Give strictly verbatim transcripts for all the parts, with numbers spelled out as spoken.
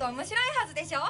面白いはずでしょ。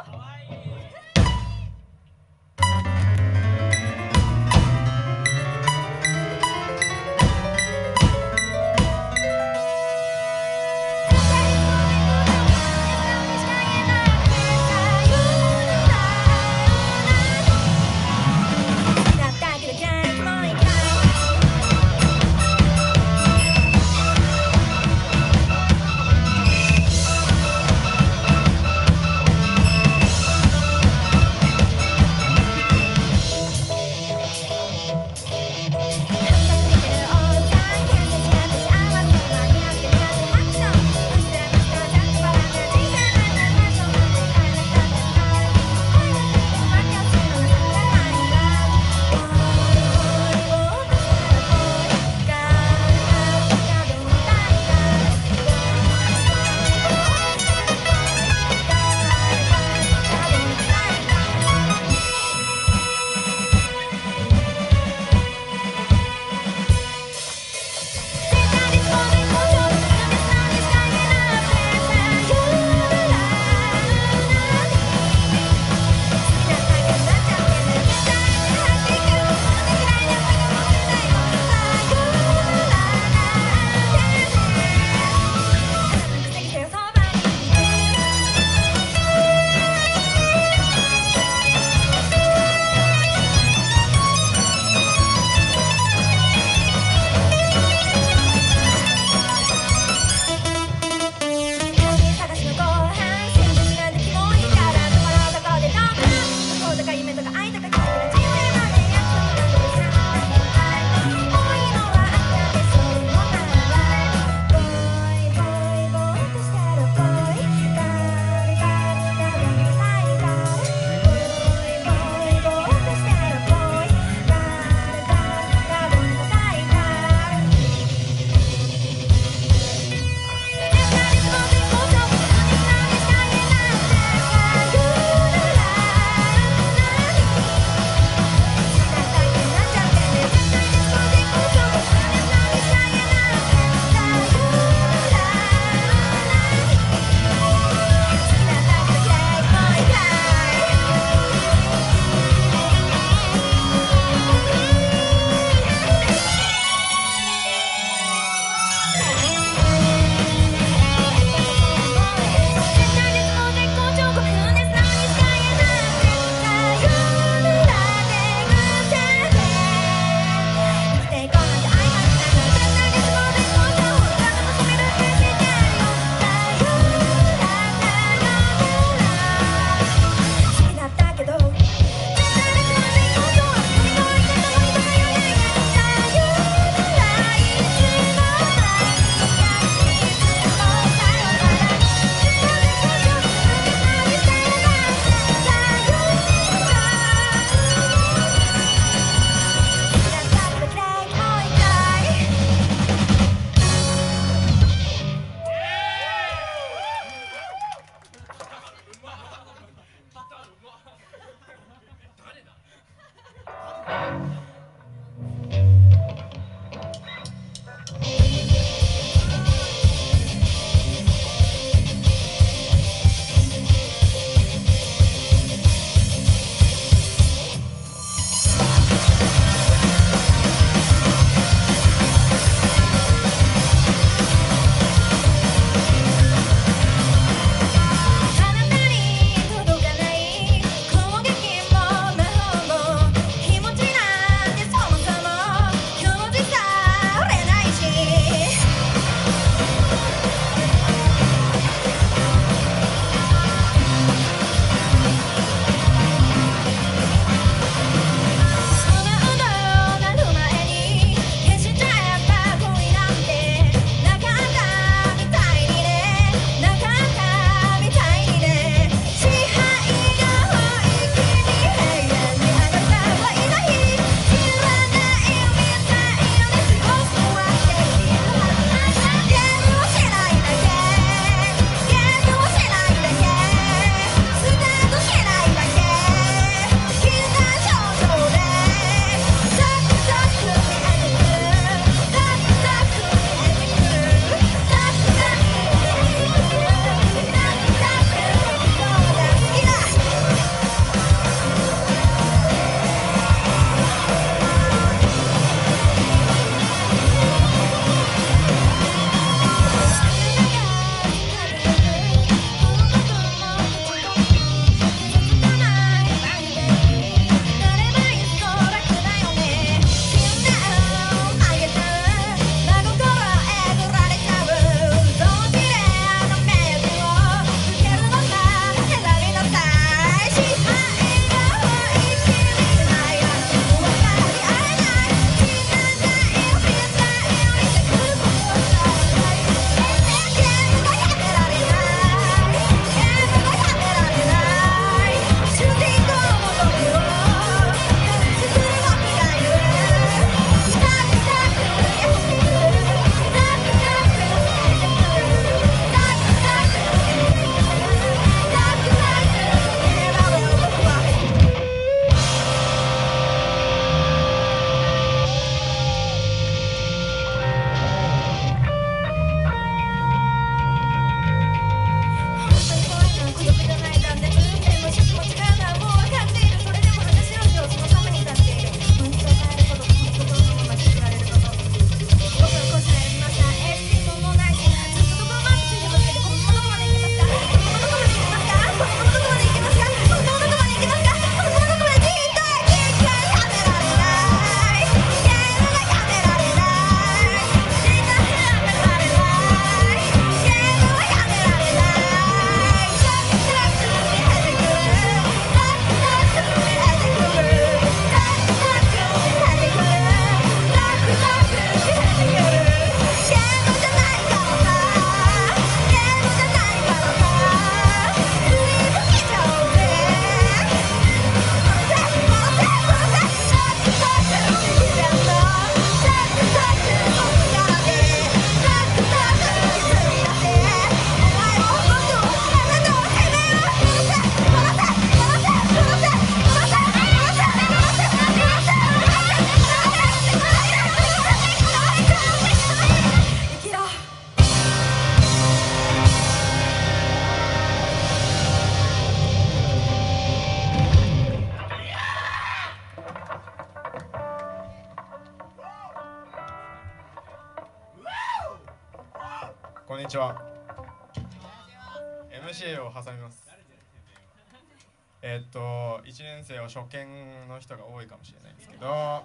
こんにちは。エムシー を挟みます。えーっといちねん生は初見の人が多いかもしれないんですけど、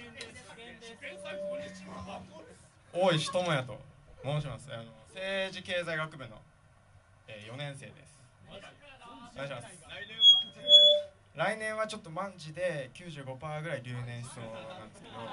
大石智也と申します。あの政治経済学部の、えー、よねん生です。お願いします。来年はちょっとマンジで きゅうじゅうごパーセント ぐらい留年しそうなんですけど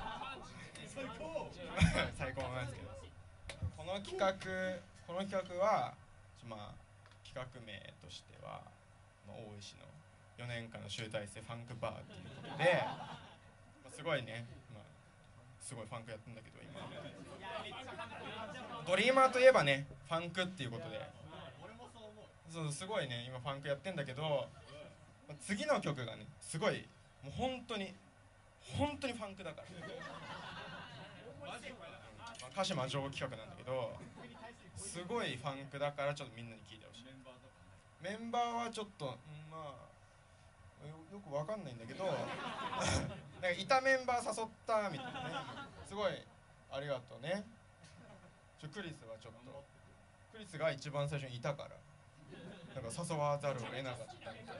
最高なんですけど、この企画この企画はまあ企画名としては、まあ、大石のよねんかんの集大成ファンクバーっていうことで、まあ、すごいね、まあ、すごいファンクやってんだけど、今ドリーマーといえばねファンクっていうことで、そうすごいね今ファンクやってんだけど、次の曲がねすごいもう本当に本当にファンクだから、まあ、歌詞魔女企画なんだけど、すごいファンクだからちょっとみんなに聴いてほしい。メンバーはちょっと、うん、まあ よ, よくわかんないんだけどなんかいたメンバー誘ったみたいなね、すごいありがとうね。ちょクリスはちょっとクリスが一番最初にいたからなんか誘わざるを得なかったみた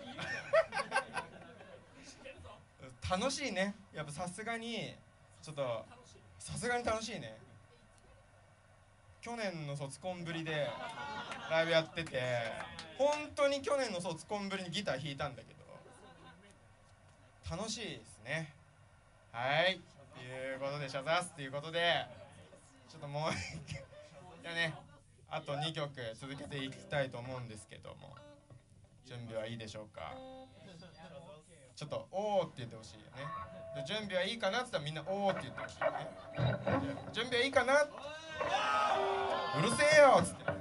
いな。楽しいね、やっぱさすがにちょっとさすがに楽しいね。去年の卒コンぶりでライブやってて、本当に去年の卒コンぶりにギター弾いたんだけど楽しいですね。はいということでシャザースということで、ちょっともういやねあとにきょく続けていきたいと思うんですけども、準備はいいでしょうか。ちょっと「おー」って言ってほしいよね。で準備はいいかなって言ったらみんな「おー」って言ってほしいよね。準備はいいかな、うるせえよっつって